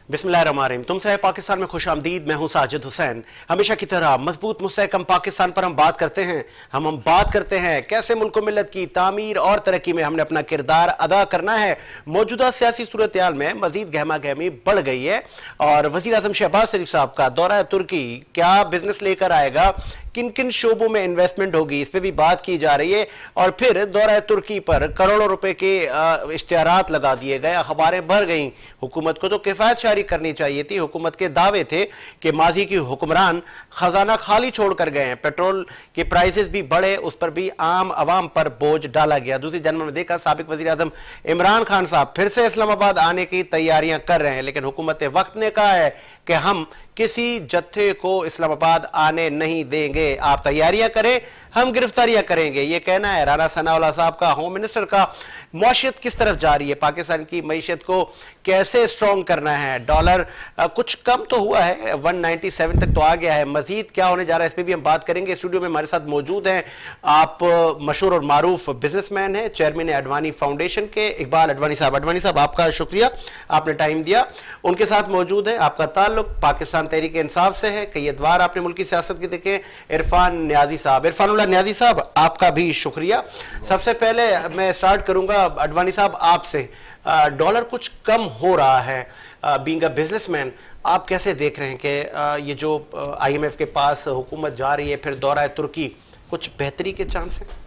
बिस्मिल्लाहिर्रहमानिर्रहीम। तुमसे है पाकिस्तान में खुश आमदीद। मैं हूं साजिद हुसैन। हमेशा की तरह मजबूत मुस्तहकम पाकिस्तान पर हम बात करते हैं। हम बात करते हैं कैसे मुल्क मिल्लत की तामीर और तरक्की में हमने अपना किरदार अदा करना है। मौजूदा सियासी सूरत हाल में मजीद गहमा गहमी बढ़ गई है और वजीर आजम शहबाज शरीफ साहब का दौरा तुर्की क्या बिजनेस लेकर आएगा, किन किन शोबों में इन्वेस्टमेंट होगी, इस पर भी बात की जा रही है। और फिर दौरा तुर्की पर करोड़ों रुपए के इश्तिहारात लगा दिए गए, अखबारें भर गई। हुकूमत को तो किफायत जारी करनी चाहिए थी। हुकूमत के दावे थे कि माजी की हुक्मरान खजाना खाली छोड़कर गए हैं। पेट्रोल के प्राइसेस भी बढ़े, उस पर भी आम आवाम पर बोझ डाला गया। दूसरी जन्म में देखा साबिक वजीर आजम इमरान खान साहब फिर से इस्लामाबाद आने की तैयारियां कर रहे हैं, लेकिन हुकूमत वक्त ने कहा है कि हम किसी जत्थे को इस्लामाबाद आने नहीं देंगे। आप तैयारियां करें, हम गिरफ्तारियां करेंगे। यह कहना है राना सनाउल्लाह साहब का, होम मिनिस्टर का। मईशत किस तरफ जा रही है, पाकिस्तान की मईशत को कैसे स्ट्रॉन्ग करना है। डॉलर कुछ कम तो हुआ है, 197 तक तो आ गया है। मजीद क्या होने जा रहा है, इस पर भी हम बात करेंगे। स्टूडियो में हमारे साथ मौजूद हैं आप मशहूर और मारूफ बिजनेसमैन हैं, चेयरमैन अडवाणी फाउंडेशन के, इकबाल अडवाणी साहब। अडवाणी साहब, आपका शुक्रिया, आपने टाइम दिया। उनके साथ मौजूद है, आपका ताल्लुक पाकिस्तान तहरीक इंसाफ से है, कई अदवार आपने मुल्क की सियासत की देखे, इरफान न्याजी साहब। इरफानुल्लाह न्याजी साहब, आपका भी शुक्रिया। सबसे पहले मैं स्टार्ट करूंगा अडवाणी साहब आपसे। डॉलर कुछ कम हो रहा है, बीइंग अ बिजनेसमैन आप कैसे देख रहे हैं कि ये जो IMF के पास हुकूमत जा रही है, फिर दौरा तुर्की, कुछ बेहतरी के चांस हैं?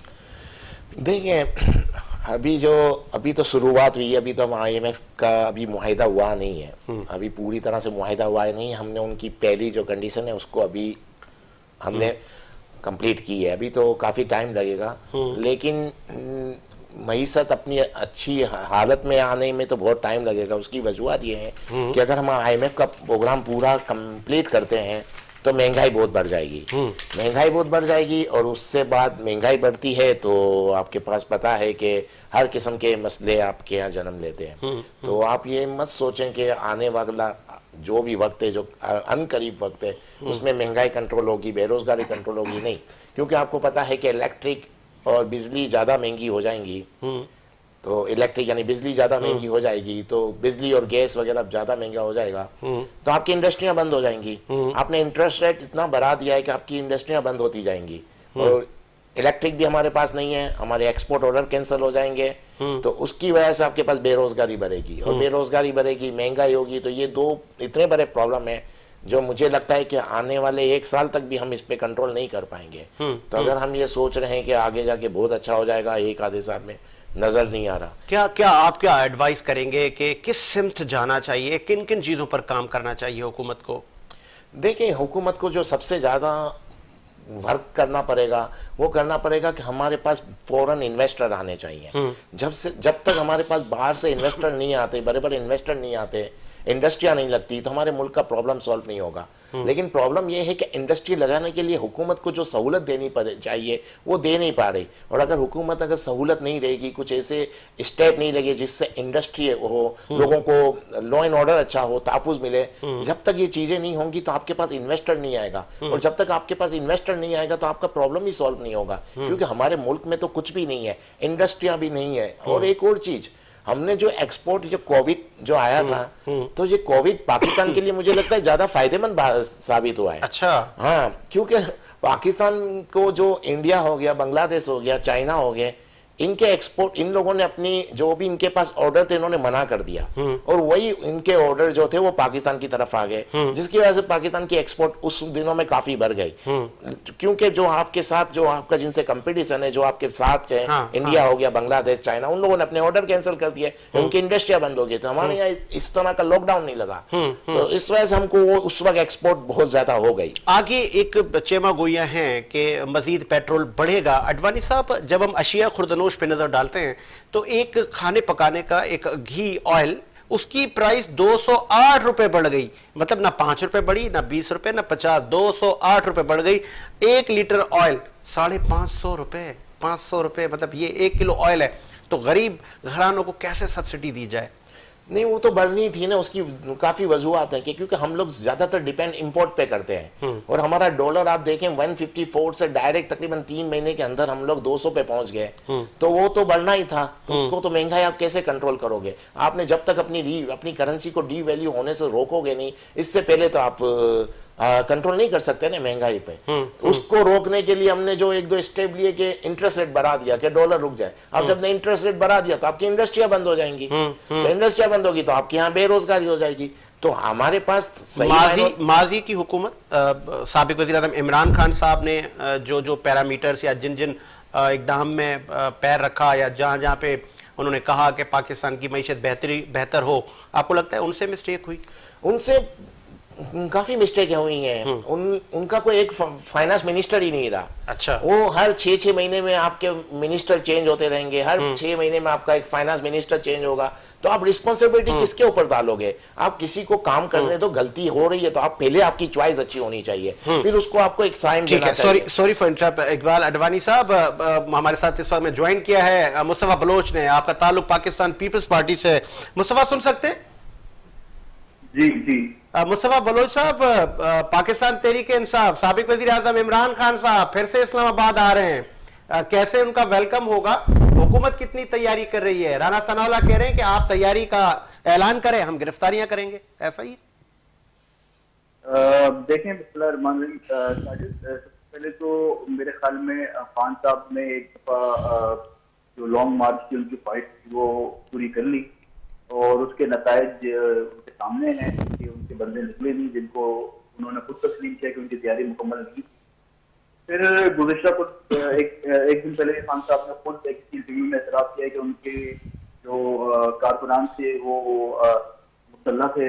देखिए, अभी तो शुरुआत हुई है, अभी तो IMF का अभी मुआहिदा हुआ नहीं है, अभी पूरी तरह से मुआहिदा हुआ है नहीं। हमने उनकी पहली जो कंडीशन है उसको अभी हमने कंप्लीट की है, अभी तो काफ़ी टाइम लगेगा। लेकिन मईशत अपनी अच्छी हालत में आने में तो बहुत टाइम लगेगा। उसकी वजूहत ये है कि अगर हम IMF का प्रोग्राम पूरा कंप्लीट करते हैं तो महंगाई बहुत बढ़ जाएगी, महंगाई बहुत बढ़ जाएगी। और उससे बाद महंगाई बढ़ती है तो आपके पास पता है कि हर किस्म के मसले आपके यहाँ जन्म लेते हैं। तो आप ये मत सोचें कि आने वाला जो भी वक्त है, जो अनकरीब वक्त है, उसमें महंगाई कंट्रोल होगी, बेरोजगारी कंट्रोल होगी, नहीं। क्योंकि आपको पता है कि इलेक्ट्रिक और बिजली ज़्यादा महंगी हो जाएंगी, तो इलेक्ट्रिक यानी बिजली ज़्यादा महंगी हो जाएगी, तो बिजली और गैस वगैरह ज़्यादा महंगा हो जाएगा, तो आपकी इंडस्ट्रियां बंद हो जाएंगी। आपने इंटरेस्ट रेट इतना बढ़ा दिया है कि आपकी इंडस्ट्रियां बंद होती जाएंगी। और इलेक्ट्रिक भी हमारे पास नहीं है, हमारे एक्सपोर्ट ऑर्डर कैंसिल हो जाएंगे, तो उसकी वजह से आपके पास बेरोजगारी बढ़ेगी, और बेरोजगारी बढ़ेगी, महंगाई होगी। तो ये दो इतने बड़े प्रॉब्लम है जो मुझे लगता है कि आने वाले 1 साल तक भी हम इस पे कंट्रोल नहीं कर पाएंगे। तो अगर हम ये सोच रहे हैं कि आगे जाके बहुत अच्छा हो जाएगा, एक आधे साल में नजर नहीं आ रहा। क्या आप क्या एडवाइस करेंगे कि किस सिमत जाना चाहिए, किन किन चीजों पर काम करना चाहिए हुकूमत को? देखिए, हुकूमत को जो सबसे ज्यादा वर्क करना पड़ेगा वो करना पड़ेगा कि हमारे पास फॉरेन इन्वेस्टर आने चाहिए। जब तक हमारे पास बाहर से इन्वेस्टर नहीं आते, बड़े बड़े इन्वेस्टर नहीं आते, इंडस्ट्रियां नहीं लगती, तो हमारे मुल्क का प्रॉब्लम सॉल्व नहीं होगा। लेकिन प्रॉब्लम यह है कि इंडस्ट्री लगाने के लिए हुकूमत को जो सहूलत देनी चाहिए वो दे नहीं पा रही। और अगर हुकूमत अगर सहूलत नहीं देगी, कुछ ऐसे स्टेप नहीं लगे जिससे इंडस्ट्री हो, लोगों को लॉ एंड ऑर्डर अच्छा हो, तहफ़्फ़ुज़ मिले, जब तक ये चीजें नहीं होंगी तो आपके पास इन्वेस्टर नहीं आएगा। और जब तक आपके पास इन्वेस्टर नहीं आएगा तो आपका प्रॉब्लम ही सॉल्व नहीं होगा। क्योंकि हमारे मुल्क में तो कुछ भी नहीं है, इंडस्ट्रियां भी नहीं है। और एक और चीज, हमने जो एक्सपोर्ट, जो कोविड जो आया था, तो ये कोविड पाकिस्तान के लिए मुझे लगता है ज्यादा फायदेमंद साबित हुआ है। अच्छा, हाँ, क्योंकि पाकिस्तान को जो इंडिया हो गया, बांग्लादेश हो गया, चाइना हो गया, इनके एक्सपोर्ट, इन लोगों ने अपनी जो भी इनके पास ऑर्डर थे इन्होंने मना कर दिया, और वही इनके ऑर्डर जो थे वो पाकिस्तान की तरफ आ गए, जिसकी वजह से पाकिस्तान की एक्सपोर्ट उस दिनों में काफी बढ़ गई। क्योंकि जो आपके साथ, जो आपका जिनसे कंपटीशन है, जो आपके साथ है, इंडिया हो गया, बांग्लादेश, चाइना, उन लोगों ने अपने ऑर्डर कैंसिल कर दिए, उनकी इंडस्ट्रिया बंद हो गई। तो हमारे यहाँ इस तरह का लॉकडाउन नहीं लगा, तो इस वजह से हमको उस वक्त एक्सपोर्ट बहुत ज्यादा हो गई। आगे एक चेमा गोइयां हैं कि मजीद पेट्रोल बढ़ेगा। अडवाणी साहब, जब हम अशिया खुर्दनोश पे नजर डालते हैं तो एक खाने पकाने का एक घी ऑयल, उसकी प्राइस 208 रुपए बढ़ गई। मतलब ना 5 रुपए बढ़ी, ना 20 रुपए, ना 50, 208 रुपए बढ़ गई। 1 लीटर ऑयल 550 रुपए, 500 रुपए, मतलब ये 1 किलो ऑयल है। तो गरीब घरानों को कैसे सब्सिडी दी जाए? नहीं, वो तो बढ़नी थी ना, उसकी काफी वजूहत है कि क्योंकि हम लोग ज्यादातर डिपेंड इंपोर्ट पे करते हैं और हमारा डॉलर आप देखें 154 से डायरेक्ट तकरीबन 3 महीने के अंदर हम लोग 200 पे पहुंच गए, तो वो तो बढ़ना ही था। तो उसको तो महंगाई आप कैसे कंट्रोल करोगे? आपने जब तक अपनी करेंसी को डी वैल्यू होने से रोकोगे नहीं, इससे पहले तो आप कंट्रोल नहीं कर सकते ना महंगाई पे। उसको रोकने के लिए हमने जो एक दो स्टेप लिए कि इंटरेस्ट रेट बढ़ा दिया कि डॉलर रुक जाए। अब जब ने इंटरेस्ट रेट बढ़ा दिया तो आपकी इंडस्ट्रियां बंद हो जाएंगी, तो इंडस्ट्रियां बंद होगी तो आपके यहाँ बेरोजगारी हो जाएगी। तो हमारे पास माजी की हुकूमत साबिक वज़ीर आज़म इमरान खान साहब ने जो पैरामीटर्स या जिन इक़दाम में पैर रखा या जहां पे उन्होंने कहा कि पाकिस्तान की मईशत बेहतर हो, आपको लगता है उनसे मिस्टेक हुई? उनसे काफी मिस्टेक हुई हैं। उनका कोई एक फाइनेंस मिनिस्टर ही नहीं रहा। अच्छा, वो हर 6 महीने में आपके मिनिस्टर चेंज होते रहेंगे, हर 6 महीने में आपका एक फाइनेंस मिनिस्टर चेंज होगा, तो आप रिस्पॉन्सिबिलिटी किसके ऊपर डालोगे? आप किसी को काम करने दो, गलती हो रही है तो आप पहले आपकी चॉइस अच्छी होनी चाहिए, फिर उसको आपको एक साइन देना चाहिए। Sorry for interrupt, Iqbal Advani sahab हमारे साथ इस वक्त में ज्वाइन किया है मुस्तफा बलोच ने, आपका ताल्लुक पाकिस्तान पीपल्स पार्टी से। मुस्तफा सुन सकते हैं? जी जी। मुस्तफा बलोच साहब, पाकिस्तान तहरीक इंसाफ साबिक वज़ीर आज़म इमरान खान साहब फिर से इस्लामाबाद आ रहे हैं, कैसे उनका वेलकम होगा? हुकूमत कितनी तैयारी कर रही है? राना सनाउल्लाह कह रहे हैं कि आप तैयारी का ऐलान करें, हम गिरफ्तारियां करेंगे, ऐसा ही? देखें सबसे पहले तो मेरे ख्याल में खान साहब ने एक दफा जो लॉन्ग मार्च की उनकी फाइट थी वो पूरी कर ली और उसके नतायज उनके सामने हैं कि उनके बंदे निकले नहीं, जिनको उन्होंने खुद तस्लीम किया कि उनकी तैयारी मुकम्मल नहीं। फिर गुज़िश्ता कुछ एक दिन पहले खान साहब ने खुद एक इंटरव्यू में एतराफ़ किया कि उनके जो कारकुनान थे वो मुसल्लह थे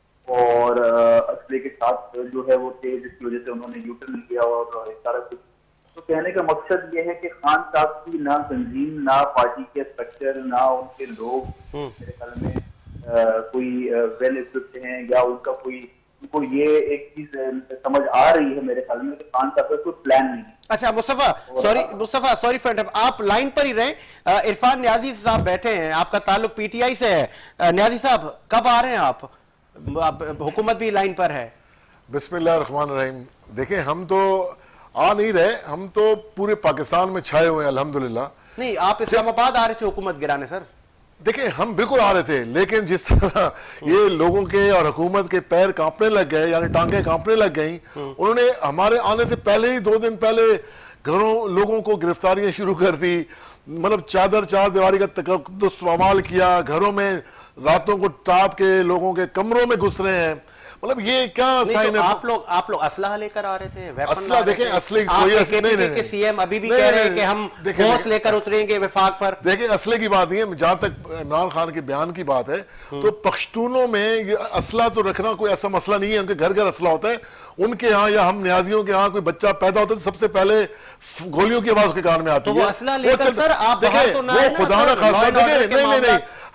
और असले के साथ जो है वो थे, जिसकी वजह से उन्होंने यू टर्न लिया और सारा कुछ। तो कहने का मकसद ये है कि खान साहब की ना तंजीम, ना पार्टी के स्ट्रक्चर, ना उनके लोग मेरे ख्याल में कोई वेल इक्विप्ड हैं या उनको ये एक चीज समझ आ रही है मेरे ख्याल में कि खान साहब का कोई प्लान नहीं है। अच्छा मुस्तफा सॉरी फ्रेंड, आप लाइन पर ही रहें। इरफान न्याजी साहब बैठे हैं, आपका ताल्लुक पीटीआई से है। न्याजी साहब कब आ रहे हैं आप? हुकूमत भी लाइन पर है। बिस्मिल्लाहिर्रहमानिर्रहीम। देखें, हम तो आ नहीं रहे, हम तो पूरे पाकिस्तान में छाए हुए हैं अल्हम्दुलिल्लाह। नहीं, आप इस्लामाबाद आ रहे थे हुकूमत गिराने सर। देखिए, हम बिल्कुल आ रहे थे, लेकिन जिस तरह ये लोगों के और हुकूमत के पैर कांपने लग गए, यानी टांगें कांपने लग गई, उन्होंने हमारे आने से पहले ही 2 दिन पहले लोगों को गिरफ्तारियां शुरू कर दी। मतलब चार दीवारी का तकद्दुस इस्तेमाल किया, घरों में रातों को टाप के लोगों के कमरों में घुस रहे हैं। मतलब ये क्या साइन है? आप लोग असलहा लेकर आ रहे थे, असला देखें, असले कोई नहीं, सीएम अभी भी कह रहे हैं कि हम फोर्स लेकर उतरेंगे वफाक पर। देखिए, असले की बात नहीं है, जहां तक इमरान खान के बयान की बात है तो पख्तूनों में असला तो रखना कोई ऐसा मसला नहीं है, उनके घर घर असला होता है। उनके यहाँ या हम न्याजियों के यहाँ कोई बच्चा पैदा होता है तो सबसे पहले गोलियों की आवाज उसके कान में आती है। असला लेकर सर आप खुदा ना खासा नहीं,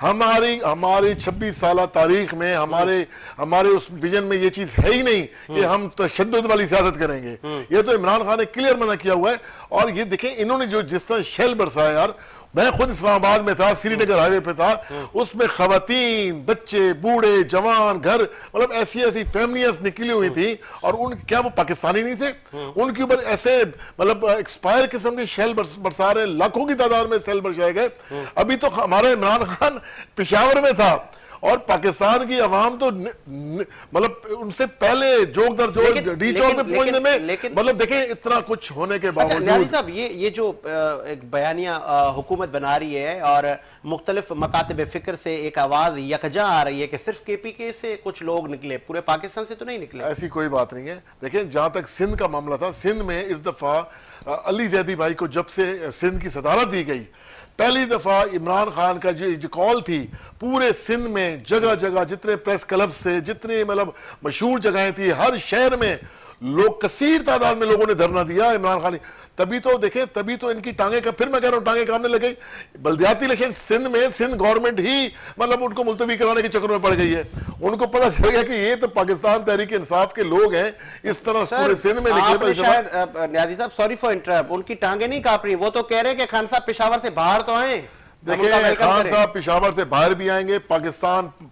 हमारी 26 साल तारीख में हमारे उस विजन में ये चीज है ही नहीं कि हम तशद्दुद वाली सियासत करेंगे। ये तो इमरान खान ने क्लियर मना किया हुआ है। और ये देखें, इन्होंने जो जिस तरह शेल बरसाया यार, मैं खुद इस्लामाबाद में था, श्रीनगर हाईवे पे था, उसमें खवातीन, बच्चे, बूढ़े, जवान, घर, मतलब ऐसी फैमिलियां निकली हुई थी। और क्या वो पाकिस्तानी नहीं थे? उनके ऊपर ऐसे मतलब एक्सपायर किस्म के शेल बरसा रहे, लाखों की तादाद में शेल बरसाए गए। अभी तो हमारा इमरान खान पेशावर में था और पाकिस्तान की आवाम तो मतलब उनसे पहले जोक दर जोक डी चौक में पहुंचने में, मतलब देखें इतना कुछ होने के बावजूद। न्याजी साहब, ये जो एक बयानिया हुकूमत बना रही है और मुख्तलिफ मकातब फिक्र से एक आवाज यकजा आ रही है कि सिर्फ केपीके से कुछ लोग निकले, पूरे पाकिस्तान से तो नहीं निकले। ऐसी कोई बात नहीं है। देखिए, जहां तक सिंध का मामला था, सिंध में इस दफा अली जैदी भाई को जब से सिंध की सदारत दी गई, पहली दफा इमरान खान का जो कॉल थी, पूरे सिंध में जगह जगह जितने प्रेस क्लब से, जितने मतलब मशहूर जगहें थी, हर शहर में लोग, कसीर तादाद में लोगों ने धरना दिया इमरान खान। तभी तो देखें, तभी तो इनकी टांगे का, फिर मैं कह रहा हूं, टांगे कामने लगे। बल्दियाती इलेक्शन सिंध में सिंध गवर्नमेंट ही मतलब उनको मुलतवी कराने के चक्कर में पड़ गई है। उनको पता चल गया कि ये तो पाकिस्तान तहरीक इंसाफ के लोग हैं, इस तरह पूरे सिंध में निकले। शायद न्याजी साहब, सॉरी फॉर इंटरप्ट, उनकी टांगे नहीं कांप रही, वो तो कह रहे हैं कि खान साहब पेशावर से बाहर तो आए। देखिए, खान साहब पेशावर से बाहर भी आएंगे, पाकिस्तान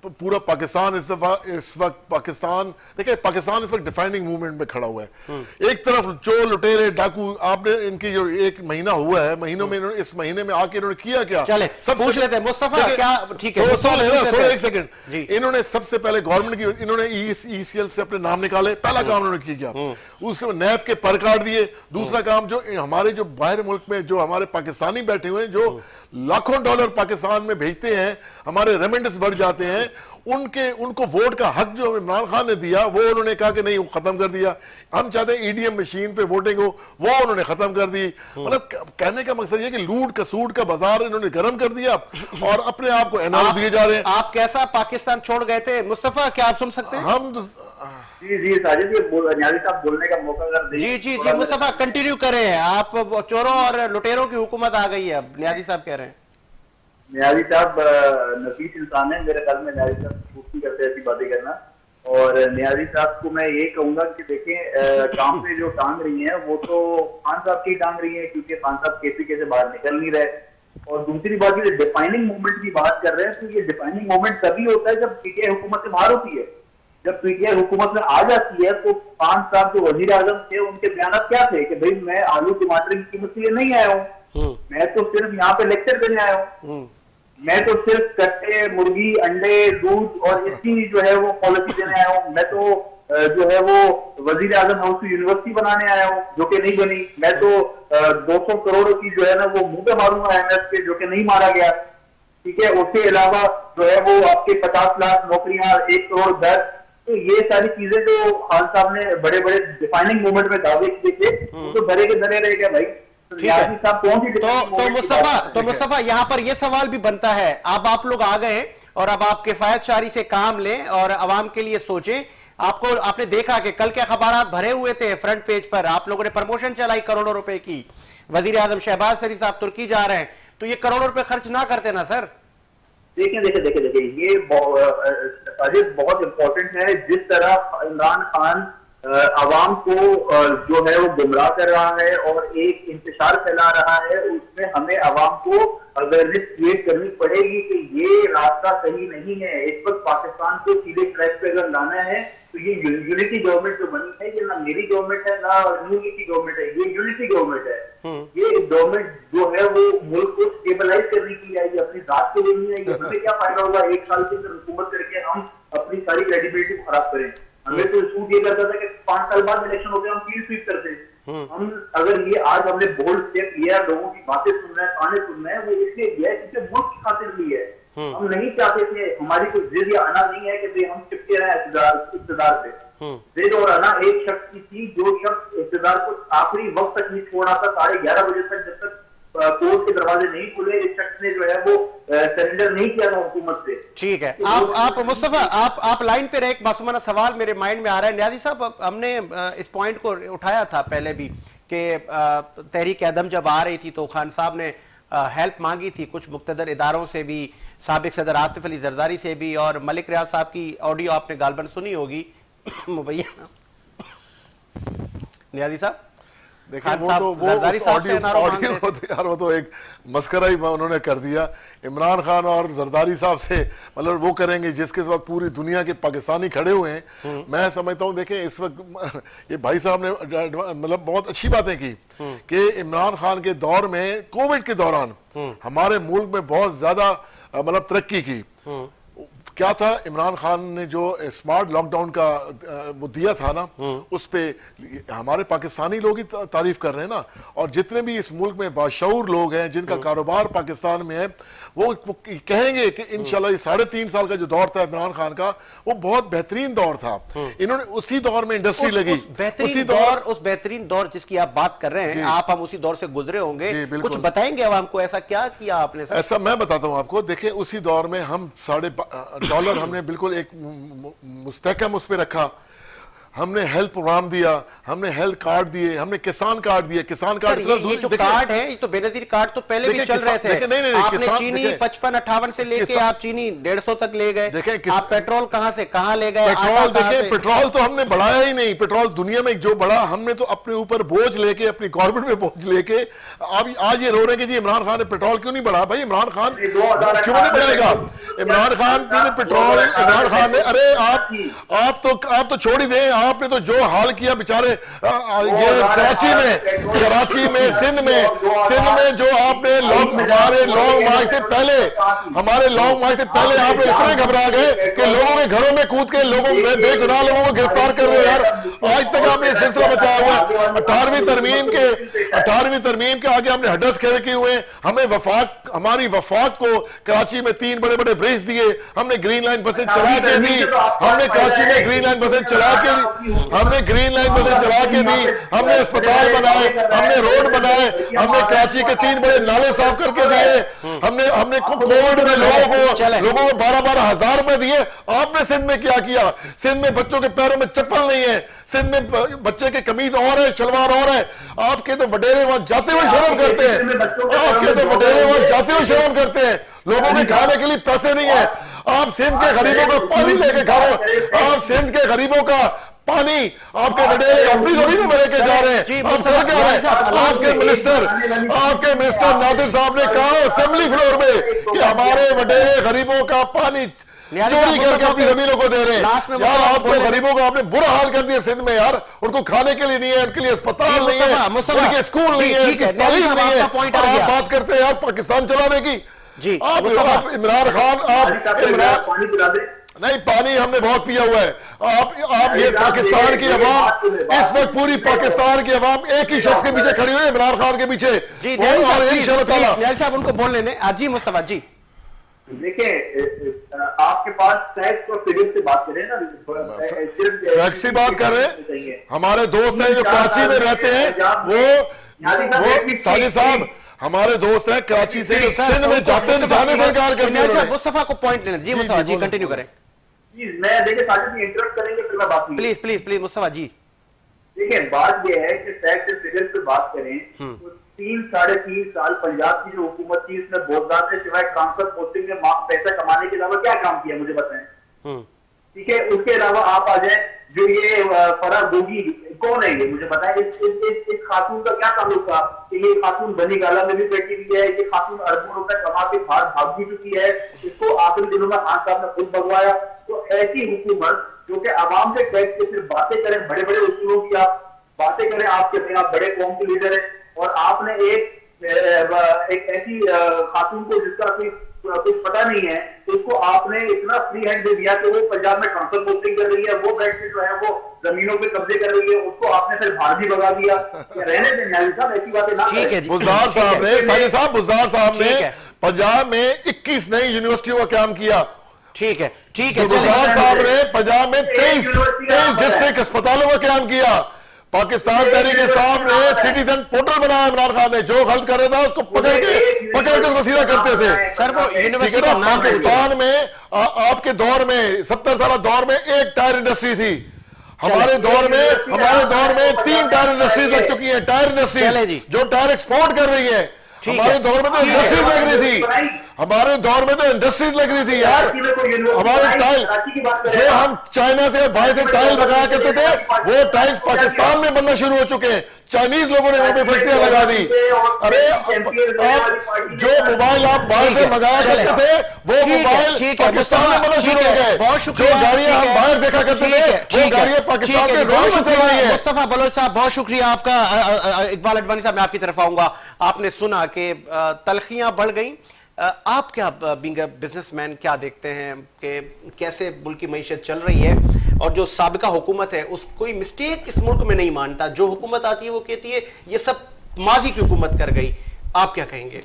पूरा पाकिस्तान इस वक्त पाकिस्तान देखिए, पाकिस्तान इस वक्त डिफाइनिंग मूवमेंट में खड़ा हुआ है। एक तरफ चोर लुटेरे डाकू, आपने इनकी जो एक महीना हुआ है, महीनों में इस महीने में आके इन्होंने किया क्या, चले सब पूछ लेते हैं मुस्तफा, क्या ठीक है एक सेकंड, इन्होंने सबसे पहले गवर्नमेंट की, इन्होंने ECL से अपने नाम निकाले, पहला काम इन्होंने किया, उसमें नैब के पर काट दिए। दूसरा काम, जो हमारे जो बाहर मुल्क में जो हमारे पाकिस्तानी बैठे हुए हैं, जो लाखों डॉलर पाकिस्तान में भेजते हैं, हमारे रेमिटेंस बढ़ जाते हैं, उनको वोट का हक जो इमरान खान ने दिया वो उन्होंने कहा कि नहीं, वो खत्म कर दिया। हम चाहते हैं EDM मशीन पे वोटिंग हो, वो उन्होंने खत्म कर दी। मतलब कहने का मकसद ये कि लूट कसूट का बाजार इन्होंने गर्म कर दिया और अपने आप को एनाउंस दिए जा रहे हैं। आप कैसा पाकिस्तान छोड़ गए थे मुस्तफा, क्या आप सुन सकते हैं? हम जी साजिद, न्याजी साहब बोलने का मौका कर जी मुस्तफा कंटिन्यू करें आप। चोरों और लुटेरों की हुकूमत आ गई है, अब न्याजी साहब कह रहे हैं। न्याजी साहब नफीस इंसान है, मेरे ख्याल में न्याजी साहब छूट नहीं करते ऐसी बातें करना। और न्याजी साहब को मैं ये कहूंगा कि देखें, काम पे जो टांग रही है वो तो खान साहब की टांग रही है, क्योंकि खान साहब KPK से बाहर निकल नहीं रहे। और दूसरी बात, ये डिफाइनिंग मूवमेंट की बात कर रहे हैं, तो ये डिफाइनिंग मूवमेंट तभी होता है जब PTI हुकूमत से बाहर होती है। जब PTI हुकूमत में आ जाती है तो खान साहब जो वजीर आजम थे, उनके बयान क्या थे कि भाई मैं आलू टमाटर की कीमत के लिए नहीं आया हूँ, मैं तो सिर्फ यहाँ पे लेक्चर देने आया हूँ, मैं तो सिर्फ कट्टे, मुर्गी, अंडे, दूध और इसकी जो है वो पॉलिसी देने आया हूँ, मैं तो जो है वो वजीर आजम हाउस यूनिवर्सिटी बनाने आया हूँ जो कि नहीं बनी, मैं तो 200 करोड़ की जो है ना वो मुंह पे मारूंगा IMF के, जो कि नहीं मारा गया। ठीक है, उसके अलावा जो है वो आपके 50 लाख नौकरियां, 1 करोड़ दर, तो ये सारी चीजें जो खान साहब ने बड़े बड़े डिफाइनिंग मूवमेंट में दावे किए थे, तो धरे के धरे रह गए भाई। तो मुस्तफा यहाँ पर यह सवाल भी बनता है, अब आप लोग आ गए और अब आप किफायतशारी से काम लें और अवाम के लिए सोचें। आपने देखा कि कल के अखबार भरे हुए थे, फ्रंट पेज पर आप लोगों ने प्रमोशन चलाई करोड़ों रुपए की, वजीर आजम शहबाज शरीफ साहब तुर्की जा रहे हैं, तो ये करोड़ों रुपए खर्च ना करते ना सर। देखिए ये बहुत इंपॉर्टेंट है। जिस तरह इमरान खान अवाम को जो है वो गुमराह कर रहा है और एक इंतशार फैला रहा है, उसमें हमें अवाम को अवेयरनेस क्रिएट करनी पड़ेगी कि ये रास्ता सही नहीं है। इस वक्त पाकिस्तान को सीधे ट्रैक पे अगर लाना है तो ये यूनिटी गवर्नमेंट जो बनी है, ये ना मेरी गवर्नमेंट है ना न्यू की गवर्नमेंट है, ये यूनिटी गवर्नमेंट है। ये गवर्नमेंट जो है वो मुल्क को स्टेबलाइज करने की आई, अपनी जात के लिए नहीं आई। हमें क्या फायदा होगा 1 साल के अंदर हुकूमत करके हम अपनी सारी क्रेडिबिलिटी को खराब करें। हमें तो सूट ये करता था कि 5 साल बाद इलेक्शन होते हम क्लीन स्वीप करते। हम अगर ये आज हमने बोल्ड स्टेप लिया, लोगों की बातें सुन रहे हैं, ताने सुन रहे हैं, वो इसलिए लिया है क्योंकि मुल्क की खातिर ली है। हम नहीं चाहते थे, हमारी कोई जिद या अना नहीं है कि भाई हम चिपके रहे इक़्तिदार पे। जिद और अना एक शख्स की थी, जो शख्स इक़्तिदार को आखिरी वक्त तक नहीं छोड़ा था, 11:30 बजे तक, जब तक कोर्ट के दरवाजे नहीं खुले, इस शख्स ने जो है वो सरेंडर नहीं किया था हुकूमत से। ठीक है, आप मुस्तफा आप लाइन पे रहे। एक मासूमाना सवाल मेरे माइंड में आ रहा है न्याजी साहब, हमने इस पॉइंट को उठाया था पहले भी कि तहरीक अदम जब आ रही थी तो खान साहब ने हेल्प मांगी थी कुछ मुक्तदर इदारों से भी, साबिक सदर आसिफ अली जरदारी से भी, और मलिक रियाज साहब की ऑडियो आपने गालबन सुनी होगी मुबैया। न्याजी साहब देखिए वो तो एक मस्करा ही उन्होंने कर दिया। इमरान खान और जरदारी साहब से मतलब वो करेंगे जिसके वक्त पूरी दुनिया के पाकिस्तानी खड़े हुए हैं। मैं समझता हूँ देखें इस वक्त ये भाई साहब ने मतलब बहुत अच्छी बातें की कि इमरान खान के दौर में, कोविड के दौरान हमारे मुल्क में बहुत ज्यादा मतलब तरक्की की। क्या था, इमरान खान ने जो स्मार्ट लॉकडाउन का वो दिया था ना, उस पे हमारे पाकिस्तानी लोग ही तारीफ कर रहे हैं ना, और जितने भी इस मुल्क में बाशऊर लोग हैं जिनका कारोबार पाकिस्तान में है, वो कहेंगे कि इंशाल्लाह ये 3.5 साल का जो दौर था इमरान खान का, वो बहुत बेहतरीन दौर था। इन्होंने उसी दौर में इंडस्ट्री लगी, उस बेहतरीन दौर जिसकी आप बात कर रहे हैं, आप हम उसी दौर से गुजरे होंगे, कुछ बताएंगे अब हमको ऐसा क्या किया आपने? ऐसा मैं बताता हूँ आपको। देखिए उसी दौर में हम $1.5 हमने बिल्कुल एक मुस्तहकम उस पर रखा। हमने हेल्थ प्रोग्राम दिया, हमने हेल्थ कार्ड दिए, हमने किसान कार्ड दिए। किसान कार्ड ये जो कार्ड है, ये तो बेनजीर कार्ड तो पहले भी चल रहे थे। नहीं, आपने चीनी 55-58 से लेके आप चीनी 150 तक ले गए। आप पेट्रोल कहां से कहां ले गए? पेट्रोल देखिए, पेट्रोल तो हमने बढ़ाया ही नहीं। पेट्रोल दुनिया में जो बढ़ा, हमने तो अपने ऊपर बोझ लेके, अपनी गवर्नमेंट में बोझ लेके अब आज ये रो रहे हैं कि जी इमरान खान ने पेट्रोल क्यों नहीं बढ़ा। भाई इमरान खान क्यों नहीं बढ़ाएगा? इमरान खान ने पेट्रोल, इमरान खान ने, अरे आप तो छोड़ ही दें। आपने तो जो हाल किया बेचारे ये कराची में सिंध में जो आपने हमारे लॉन्ग मार्च से पहले आपने इतने घबरा गए कि लोगों के घरों में कूद के लोगों बेगुनाह लोगों को गिरफ्तार कर रहे हो यार। आज तक आपने सिलसिला बचाया हुआ है। 18वीं तरमीम के आगे हमने हड्डस खड़े किए हुए। हमारी वफाक को कराची में 3 बड़े बड़े ब्रिज दिए, हमने ग्रीन लाइन बसें चला के दी, हमने कराची में ग्रीन लाइन बसें चला के दी, हमने अस्पताल बनाए, हमने रोड बनाए, हमने कराची के 3 बड़े नाले साफ करके दिए, हमने कोविड में लोगों को 12-12 हजार रुपए दिए। आपने सिंध में क्या किया? सिंध में बच्चों के पैरों में चप्पल नहीं है, सिंध में बच्चे के कमीज और है, शलवार और है। आपके तो वडेरे वहां जाते हुए शर्म करते हैं, लोगों के खाने के लिए पैसे नहीं है। आप सिंध के गरीबों का पानी लेके खा रहे हो। आप सिंध के गरीबों का पानी आपके वडेरे अपनी जमीनों में लेके जा रहे हैं। आप कर क्या रहे हैं? आपके मिनिस्टर नादिर साहब ने कहा असेंबली फ्लोर में कि हमारे वडेरे गरीबों का पानी चोरी करके अपनी जमीनों को दे रहे हैं। यार आपको गरीबों का आपने बुरा हाल कर दिया सिंध में यार। उनको खाने के लिए नहीं है, उनके लिए अस्पताल नहीं है, उनके स्कूल नहीं है, उनकी तालीम नहीं है। आप बात करते हैं यार पाकिस्तान चलाने की। आप इमरान खान, नहीं पानी हमने बहुत पिया हुआ है। आप ये पाकिस्तान की अवाम, इस वक्त पूरी पाकिस्तान की अवाम एक ही शख्स के पीछे खड़ी हुई है, इमरान खान के पीछे। साहब उनको बोल लेने। जी मुस्तफा जी, देखिए आपके पास फैक्ट और फिगर से बात करें ना, फैक्ट से बात कर रहे हैं। हमारे दोस्त हैं जो कराची में रहते हैं, वो साजिद साहब हमारे दोस्त हैं कराची से, जो सिंध में जाने से इनकार करते हैं। मुस्तफा को पॉइंट लेना। जी मुस्तफा जी कंटिन्यू करें। मैं देखिए साजिद जी इंटरप्ट करेंगे फिर मैं बात करूंगा। प्लीज मुस्तफा जी। देखिए बात यह है कि फैक्ट फिगर पे बात करें तो 3-3.5 साल पंजाब की जो हुकूमत थी उसने बोलदार से सिवाय काउंसिल पोस्टिंग में पैसा कमाने के अलावा क्या काम किया मुझे बताएं। ठीक है, उसके अलावा आप आ जाए जो ये फराह गोगी कौन है ये मुझे बताएं। इस खातून का क्या ताल्लुक था कि ये खातून बनी गाला में भी बैठी हुई है, ये खातून अरबों रुपए कमा के बाहर भाग भी चुकी है, इसको आखिरी दिनों में खान साहब ने खुद भगवाया। तो ऐसी हुकूमत जो कि आवाम से टैक्स के सिर्फ बातें करें, बड़े बड़े उसूलों की आप बातें करें, आपके आप बड़े कौम के लीडर है, और आपने एक ऐसी खातून को जिसका कुछ पता नहीं है, उसको आपने इतना फ्री हैंड दे दिया कि वो पंजाब में ट्रांसफर पोस्टिंग कर रही है, वो बैठ के जो है वो जमीनों पे कब्जे कर रही है, उसको आपने फिर बाहर भी भगा दिया। रहने दें न्यायाधीश साहब, ऐसी बातें ना करें। बुज़दार साहब ने पंजाब में 21 नई यूनिवर्सिटियों का काम किया। ठीक है बुज़दार साहब ने पंजाब में 23 डिस्ट्रिक्ट अस्पतालों का काम किया। पाकिस्तान तहरीक इंसाफ ने सिटीजन पोर्टल बनाया, इमरान खान ने जो गलत कर रहा था उसको पकड़ के उसको सीधा करते थे। सर वो यूनिवर्सिटी पाकिस्तान में आपके दौर में 70 साल दौर में एक टायर इंडस्ट्री थी। हमारे दौर में 3 टायर इंडस्ट्रीज लग चुकी है। टायर इंडस्ट्री जो टायर एक्सपोर्ट कर रही है। हमारे दौर में तो इंडस्ट्रीज लग रही थी, हमारे दौर में तो इंडस्ट्रीज लग रही थी यार। हमारे टाइल जो हम चाइना से बाहर से टाइल लगाया करते थे, वो टाइल्स पाकिस्तान में बनना शुरू हो चुके हैं। चाइनीज लोगों ने वहां पे फैक्ट्रियां लगा दी। अरे आप जो मोबाइल आप बाहर से मंगाया करते थे, वो मोबाइल पाकिस्तान में बनना शुरू हो गए। जो गाड़ियां हम बाहर देखा करते थे, वो गाड़ियां पाकिस्तान के रोड में चल रही है। मुस्तफा बलोच साहब बहुत शुक्रिया आपका। इकबाल अडवाणी साहब मैं आपकी तरफ आऊंगा। आपने सुना कि तलखियां बढ़ गई। आप क्या बीइंग अ बिजनेसमैन क्या देखते हैं कि कैसे मुल्क की मईशत चल रही है, और जो साबिका हुकूमत है उस कोई मिस्टेक इस मुल्क में नहीं मानता, जो हुकूमत आती है वो कहती है ये सब माजी की हुकूमत कर गई। आप क्या कहेंगे?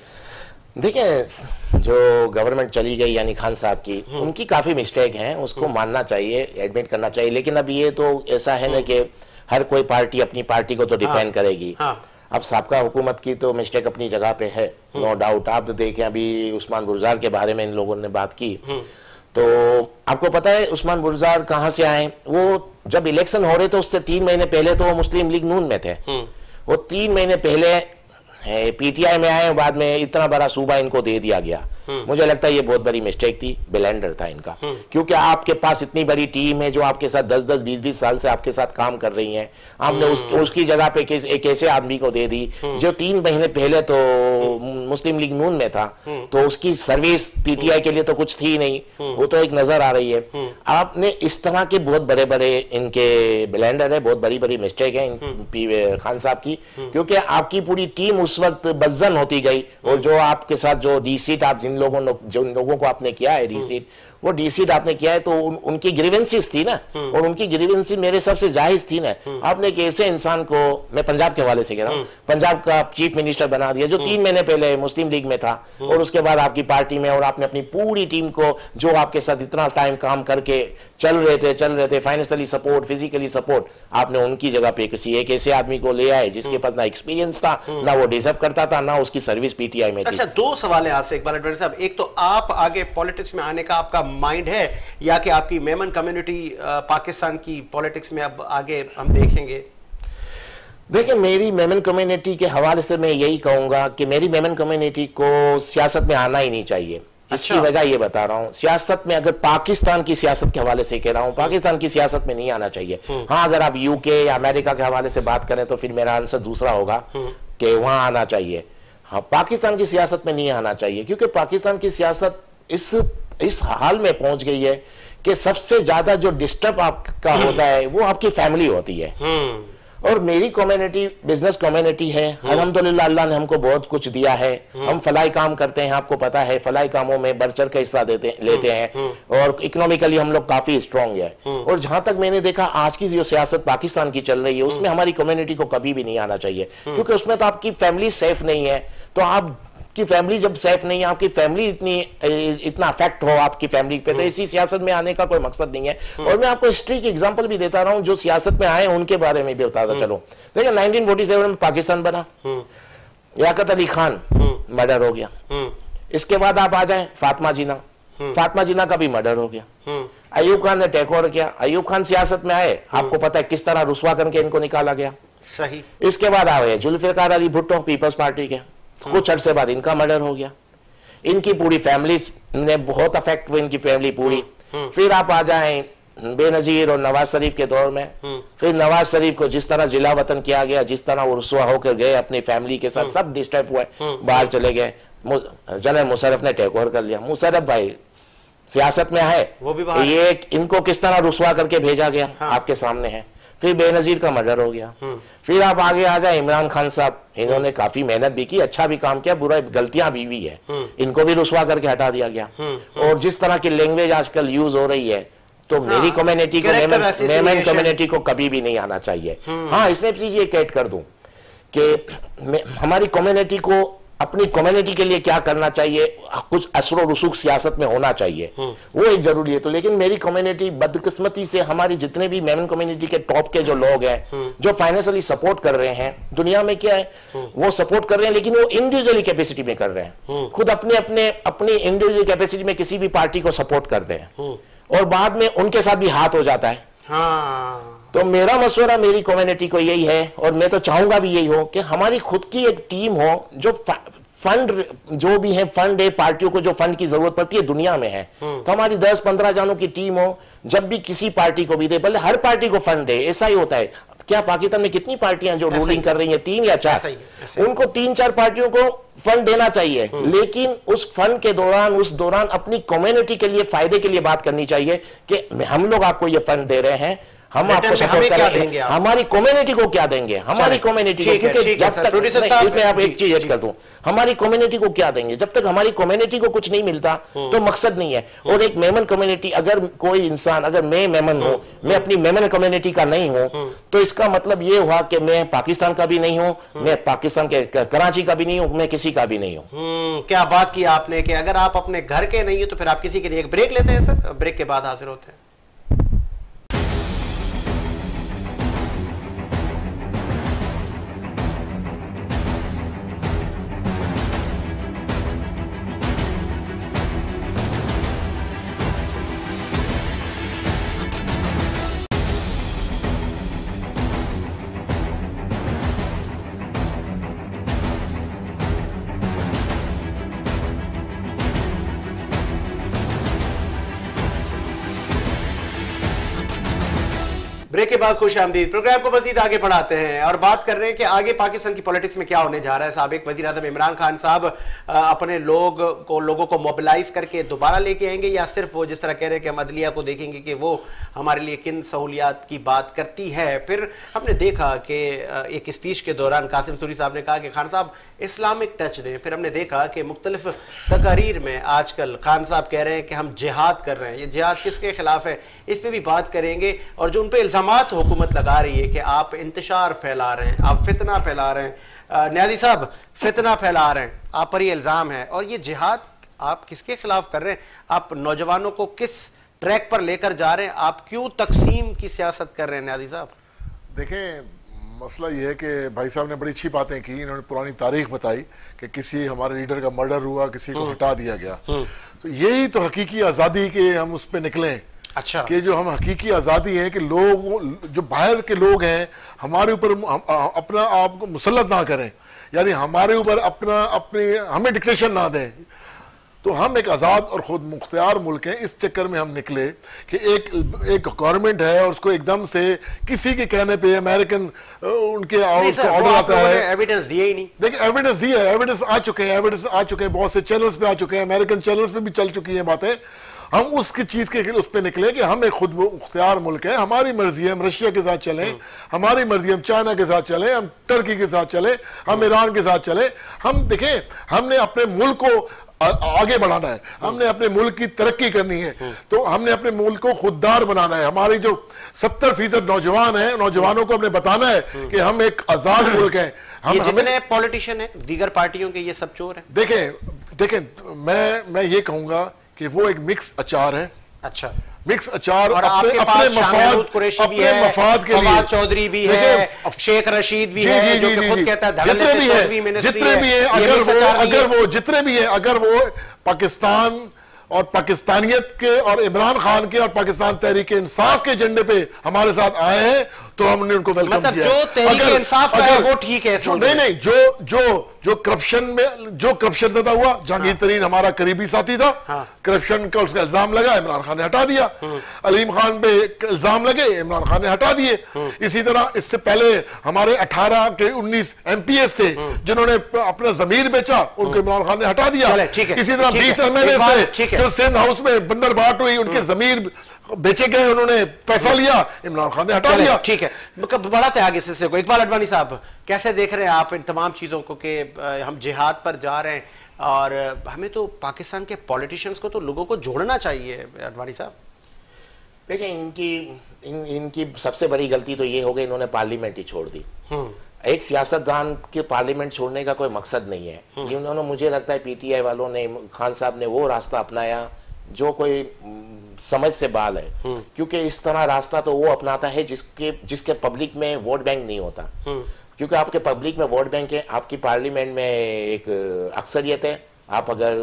देखिए जो गवर्नमेंट चली गई यानी खान साहब की, उनकी काफी मिस्टेक हैं, उसको मानना चाहिए, एडमिट करना चाहिए। लेकिन अब ये तो ऐसा है ना कि हर कोई पार्टी अपनी पार्टी को तो डिफेंड करेगी। अब साबका हुकूमत की तो मिस्टेक अपनी जगह पे है, नो डाउट। आप तो देखें अभी उस्मान गुलजार के बारे में इन लोगों ने बात की, तो आपको पता है उस्मान बुरजार कहाँ से आए? वो जब इलेक्शन हो रहे थे उससे 3 महीने पहले तो वो मुस्लिम लीग नून में थे। वो 3 महीने पहले पीटीआई में आए, बाद में इतना बड़ा सूबा इनको दे दिया गया। मुझे लगता है ये बहुत बड़ी मिस्टेक थी, ब्लेंडर था इनका, क्योंकि आपके पास इतनी बड़ी टीम है जो आपके साथ 10-10, 20-20 साल से आपके साथ काम कर रही है। आपने उसकी जगह पे एक ऐसे आदमी को दे दी जो 3 महीने पहले तो मुस्लिम लीग नून में था, तो उसकी सर्विस पीटीआई के लिए तो कुछ थी नहीं, वो तो एक नजर आ रही है। आपने इस तरह के बहुत बड़े बड़े इनके ब्लेंडर है, बहुत बड़ी बड़ी मिस्टेक है खान साहब की, क्योंकि आपकी पूरी टीम उस वक्त बदजन होती गई। और जो आपके साथ जो डी-सीट आप जिन लोगों को आपने किया है डी-सीट, वो डी-सीट आपने किया है तो उनकी ग्रीवेंसेस थी ना, और उनकी ग्रीवेंसेस मेरे सबसे जायज थी ना। आपने एक ऐसे इंसान को, मैं पंजाब के हवाले से कह रहा हूँ, पंजाब का चीफ मिनिस्टर बना दिया जो 3 महीने पहले मुस्लिम लीग में था, और उसके बाद आपकी पार्टी में, और आपने अपनी पूरी टीम को जो आपके साथ इतना टाइम काम करके चल रहे थे फाइनेंशियली सपोर्ट, फिजिकली सपोर्ट, आपने उनकी जगह पे किसी एक ऐसे आदमी को ले आए जिसके पास ना एक्सपीरियंस था, ना वो डिजर्व करता था, ना उसकी सर्विस पीटीआई में थी। अच्छा, 2 सवाल है आपसे इकबाल अडवाणी साहब। एक तो आप आगे पॉलिटिक्स में आने का आपका माइंड है, या कि आपकी मेमन कम्युनिटी पाकिस्तान की पॉलिटिक्स में अब आगे हम देखेंगे? देखिए, मेरी मेमन कम्युनिटी के हवाले से मैं यही कहूंगा कि मेरी मेमन कम्युनिटी को सियासत में आना ही नहीं चाहिए। इसकी वजह ये बता रहा हूँ, सियासत में, अगर पाकिस्तान की सियासत के हवाले से कह रहा हूँ, पाकिस्तान की सियासत में नहीं आना चाहिए। हाँ, अगर आप यूके या अमेरिका के हवाले से बात करें तो फिर मेरा आंसर दूसरा होगा कि वहां आना चाहिए। हाँ, पाकिस्तान की सियासत में नहीं आना चाहिए, क्योंकि पाकिस्तान की सियासत इस हाल में पहुंच गई है कि सबसे ज्यादा जो डिस्टर्ब आपका होता है वो आपकी फैमिली होती है। और मेरी कम्युनिटी बिजनेस कम्युनिटी है, अल्हम्दुलिल्लाह अल्लाह ने हमको बहुत कुछ दिया है। हम फलाई काम करते हैं, आपको पता है, फलाई कामों में बढ़ चढ़ के हिस्सा लेते हैं, और इकोनॉमिकली हम लोग काफी स्ट्रांग है। और जहां तक मैंने देखा आज की जो सियासत पाकिस्तान की चल रही है, उसमें हमारी कम्युनिटी को कभी भी नहीं आना चाहिए, क्योंकि उसमें तो आपकी फैमिली सेफ नहीं है। तो आपकी फैमिली जब सेफ नहीं है, आपकी फैमिली इतना अफेक्ट हो आपकी फैमिली पे, तो इसी सियासत में आने का कोई मकसद नहीं है। और मैं आपको हिस्ट्री की एग्जांपल भी देता रहा हूं, जो सियासत में आए उनके बारे में भी बताता चलो। देखिए, 1947 में पाकिस्तान बना, लियाकत अली खान मर्डर हो गया। इसके बाद आप आ जाए फातिमा जीना का भी मर्डर हो गया। अयूब खान ने टेक ओवर किया। अयूब खान सियासत में आए, आपको पता है किस तरह रुसवा करके इनको निकाला गया। सही। इसके बाद आए जुल्फिकार अली भुट्टो, पीपल्स पार्टी के, कुछ अरसे बाद इनका मर्डर हो गया। इनकी पूरी फैमिली ने बहुत अफेक्ट हुई, इनकी फैमिली पूरी। फिर आप आ जाएं बेनजीर और नवाज शरीफ के दौर में। फिर नवाज शरीफ को जिस तरह जिला वतन किया गया, जिस तरह वो रुसवा होकर गए अपनी फैमिली के साथ, सब डिस्टर्ब हुए, बाहर चले गए। जनरल मुशर्रफ ने टेक ओवर कर लिया। मुशर्रफ भाई सियासत में आए, वो भी ये इनको किस तरह रुसवा करके भेजा गया आपके सामने है। फिर बेनजीर का मर्डर हो गया। फिर आप आगे आ जाए इमरान खान साहब, इन्होंने काफी मेहनत भी की, अच्छा भी काम किया, बुरा गलतियां भी हुई है, इनको भी रुसवा करके हटा दिया गया। और जिस तरह की लैंग्वेज आजकल यूज हो रही है, तो मेरी कम्युनिटी को, मेमन कम्युनिटी को कभी भी नहीं आना चाहिए। हाँ, इसमें भी ये कैट कर दूं कि हमारी कम्युनिटी को अपनी कम्युनिटी के लिए क्या करना चाहिए, कुछ असर और रसूख सियासत में होना चाहिए, वो एक जरूरी है। तो लेकिन मेरी कम्युनिटी बदकिस्मती से, हमारी जितने भी मेमन कम्युनिटी के टॉप के जो लोग हैं जो फाइनेंशियली सपोर्ट कर रहे हैं, दुनिया में क्या है, वो सपोर्ट कर रहे हैं लेकिन वो इंडिविजुअली कैपेसिटी में कर रहे हैं, खुद अपनी इंडिविजुअल कैपेसिटी में किसी भी पार्टी को सपोर्ट करते हैं, और बाद में उनके साथ भी हाथ हो जाता है। तो मेरा मशवरा मेरी कम्युनिटी को यही है, और मैं तो चाहूंगा भी यही हो, कि हमारी खुद की एक टीम हो जो फंड, जो भी है फंड है, पार्टियों को जो फंड की जरूरत पड़ती है दुनिया में है, तो हमारी 10-15 जानों की टीम हो, जब भी किसी पार्टी को भी दे, भले हर पार्टी को फंड दे। ऐसा ही होता है। क्या पाकिस्तान में कितनी पार्टियां जो रूलिंग कर रही हैं, 3 या 4, उनको 3-4 पार्टियों को फंड देना चाहिए, लेकिन उस फंड के दौरान अपनी कम्युनिटी के लिए, फायदे के लिए बात करनी चाहिए कि हम लोग आपको ये फंड दे रहे हैं, हम आपको सपोर्ट करेंगे, हमारी कम्युनिटी को क्या देंगे, हमारी कम्युनिटी को, क्योंकि जब तक मैं आप एक चीज ऐड कर दूं, हमारी कम्युनिटी को क्या देंगे, जब तक हमारी कम्युनिटी को कुछ नहीं मिलता तो मकसद नहीं है। और एक मेमन कम्युनिटी, अगर कोई इंसान, अगर मैं मेमन हूं, मैं अपनी मेमन कम्युनिटी का नहीं हूं, तो इसका मतलब ये हुआ कि मैं पाकिस्तान का भी नहीं हूं, मैं पाकिस्तान के कराची का भी नहीं हूं, मैं किसी का भी नहीं हूं। क्या बात की आपने कि अगर आप अपने घर के नहीं है तो फिर आप किसी के लिए। एक ब्रेक लेते हैं सर, ब्रेक के बाद हाजिर होते हैं। ब्रेक के बाद खुश आमदीद। प्रोग्राम को मजीद आगे बढ़ाते हैं और बात कर रहे हैं कि आगे पाकिस्तान की पॉलिटिक्स में क्या होने जा रहा है। साबिक वजीर आज़म इमरान खान साहब अपने लोगों को मोबिलाइज करके दोबारा लेके आएंगे, या सिर्फ वो जिस तरह कह रहे हैं कि हम अदलिया को देखेंगे कि वो हमारे लिए किन सहूलियात की बात करती है। फिर हमने देखा कि एक स्पीच के दौरान कासिम सूरी साहब ने कहा कि खान साहब इस्लामिक टच दें। फिर हमने देखा कि मुख्तलिफ तकारीर में आजकल खान साहब कह रहे हैं कि हम जिहाद कर रहे हैं। ये जिहाद किसके खिलाफ है, इस पर भी बात करेंगे। और जो उन पर इल्जामात हुकूमत लगा रही है कि आप इंतशार फैला रहे हैं, आप फितना फैला रहे हैं, न्याजी साहब फितना फैला रहे हैं, आप पर ये इल्ज़ाम है। और ये जिहाद आप किसके खिलाफ कर रहे हैं, आप नौजवानों को किस ट्रैक पर लेकर जा रहे हैं, आप क्यों तकसीम की सियासत कर रहे हैं न्याजी साहब? देखें, मसला ये है कि भाई साहब ने बड़ी अच्छी बातें की, इन्होंने पुरानी तारीख बताई कि किसी हमारे लीडर का मर्डर हुआ, किसी को हटा दिया गया। तो यही तो हकीकी आज़ादी के हम उस पर निकलें। अच्छा, कि जो हम हकीकी आज़ादी है कि लोग जो बाहर के लोग हैं हमारे ऊपर अपना आप को मुसल्लत ना करें, यानी हमारे ऊपर हमें डिक्टेशन ना दें। तो हम एक आज़ाद और खुद मुख्तियार मुल्क हैं। इस चक्कर में हम निकले कि एक गवर्नमेंट है और उसको एकदम से किसी के कहने पे अमेरिकन उनके ऑर्डर आता है। एविडेंस दिए ही नहीं। देखिए, एविडेंस दिया है, एविडेंस आ चुके हैं, बहुत से चैनल्स पे आ चुके हैं, अमेरिकन चैनल्स पे भी चल चुकी हैं बातें। हम उसकी चीज के उस पर निकले कि हम एक खुद मुख्तियार मुल्क है, हमारी मर्जी है हम रशिया के साथ चलें, हमारी मर्जी हम चाइना के साथ चलें, हम टर्की के साथ चलें, हम ईरान के साथ चलें। हम देखें, हमने अपने मुल्क को आगे बढ़ाना है, हमने अपने मुल्क की तरक्की करनी है, तो हमने अपने मुल्क को खुददार बनाना है। हमारी जो 70% नौजवान हैं, नौजवानों को हमने बताना है कि हम एक आजाद मुल्क है। हम जितने पॉलिटिशियन हैं दीगर पार्टियों के, ये सब चोर हैं। देखें मैं ये कहूंगा कि वो एक मिक्स अचार है। अच्छा, मिक्स अचार और अपने मफाद के लिए चौधरी भी है, शेख रशीद भी है, जो कि खुद कहता है अगर वो पाकिस्तान और पाकिस्तानियत के और इमरान खान के और पाकिस्तान तहरीक इंसाफ के एजेंडे पे हमारे साथ आए हैं तो हमने उनको वेलकम किया। जो तहरीक इंसाफ का है वो ठीक है। नहीं, जो करप्शन ज्यादा हुआ, जहांगीर तरीन हमारा करीबी साथी था, करप्शन का उसका इल्जाम लगा, इमरान खान ने हटा दिया। अलीम खान पे इल्जाम लगे, इमरान खान ने हटा दिए। इसी तरह इससे पहले हमारे 18 के 19 MPs थे जिन्होंने अपना जमीर बेचा, उनको इमरान खान ने हटा दिया। इसी तरह 20 MLA से जो सिंध हाउस में बंदर बाट हुई, उनके जमीर बेचे गए, उन्होंने पैसा लिया, इमरान खान ने हटा दिया। ठीक है, बढ़ाते आगे सिलसिले को। इकबाल अडवाणी साहब, कैसे देख रहे हैं आप इन तमाम चीजों को कि हम जिहाद पर जा रहे हैं और हमें तो पाकिस्तान के पॉलिटिशियंस को तो लोगों को जोड़ना चाहिए? अडवाणी साहब, देखिए, इनकी सबसे बड़ी गलती तो ये हो गई, इन्होंने पार्लियामेंट ही छोड़ दी। एक सियासतदान के पार्लियामेंट छोड़ने का कोई मकसद नहीं है। इन्होंने, मुझे लगता है PTI वालों ने, खान साहब ने वो रास्ता अपनाया जो कोई समझ से बाल है, क्योंकि इस तरह रास्ता तो वो अपनाता है जिसके पब्लिक में वोट बैंक नहीं होता। क्योंकि आपके पब्लिक में वोट बैंक है, आपकी पार्लियामेंट में एक अक्सरियत है। आप अगर